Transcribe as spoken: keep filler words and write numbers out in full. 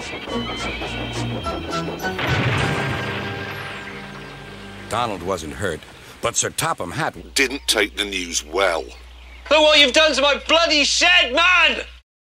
Donald wasn't hurt, but Sir Topham Hatt didn't take the news well. Look what you've done to my bloody shed, man!